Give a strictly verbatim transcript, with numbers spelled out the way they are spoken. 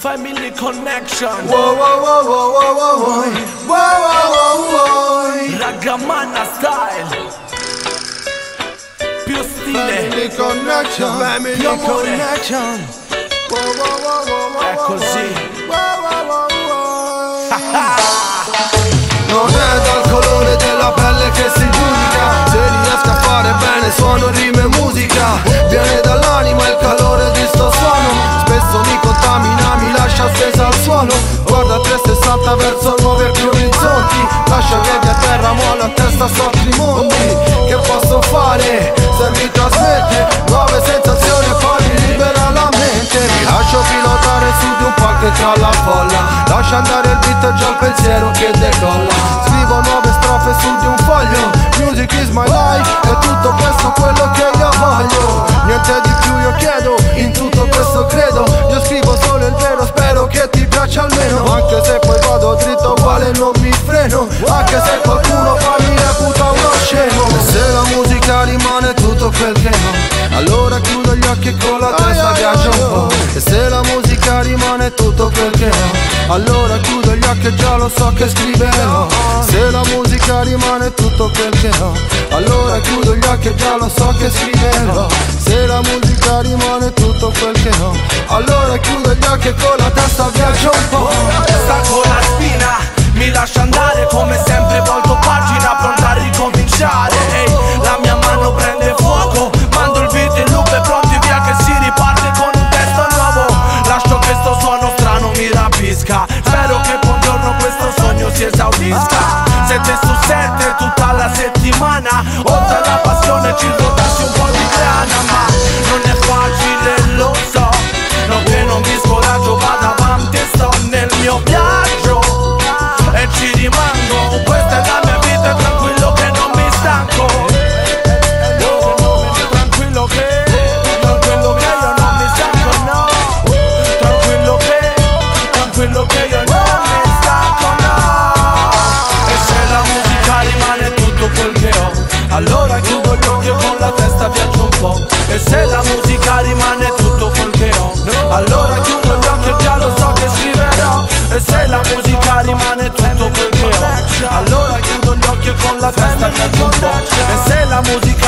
Family Konnection. Wow wow wow wow wow wow wow wow wow wow. Ragamanna style. Più stile. Family Konnection. Family Konnection. Wow wow wow wow wow. È così. Wow wow wow wow. Non è dal colore della pelle che si giudica se riesco a fare bene suono, rime e musica. Viene dall'anima il calore di sto suono. Spesso mi contamina, mi lascia stesa al suolo. Guarda trecentosessanta verso nuovi e più orizzonti. Lascia piedi a terra, molla a testa sotto i monti. Che posso fare se mi trasmette nuove sensazioni e poi mi libera la mente. Mi lascio pilotare su di un palco tra la folla. Lascia andare il beat e già il pensiero che decolla. Scrivo nuove strofe su di un foglio. Music is my life, è tutto questo quello che io voglio. Niente di più io chiedo, in tutto questo credo. Io scrivo solo il vero, spero che ti piaccia almeno. Anche se poi vado dritto uguale non mi freno. Anche se qualcuno fa mi reputa uno scemo. Se la musica rimane tutto quel che ho, allora chiudo gli occhi e con la testa viaggio un po'. E se la musica rimane tutto quel che ho, allora chiudo gli occhi e già lo so che scriverò. Se la musica rimane tutto quel che ho, allora chiudo gli occhi e già lo so che scriverò. Se la musica rimane tutto quel che ho, allora chiudo gli occhi e con la testa viaggio un po'. Stacco la spina, mi lascia andare come sempre, volto pagina pronta a ricominciare. Ehi, la mia mano prende fuoco, mando il beat in loop e pronti via che si riparte con un testo nuovo. Lascio che sto suono strano mi rapisca, spero che un giorno questo sogno si esaudisca. Sette su sette tutta la settimana, oltre alla passione ci rodassi un po' di grana. Ma non è facile, lo so, no che non mi scoraggio, vado avanti e sto nel mio viaggio e ci rimango. Questa è la mia vita, tranquillo che non mi stanco. Tranquillo che, tranquillo che io non mi stanco, no. Tranquillo che, tranquillo che io non mi stanco, no. E se la musica rimane tutto quel che ho, allora chiudo gli occhi e con la testa viaggio un po'. E se la musica rimane tutto quel che ho, allora chiudo gli occhi e già lo so che scriverò. E se la musica rimane tutto quel che ho, allora chiudo gli occhi e con la testa viaggio un po'. E se la musica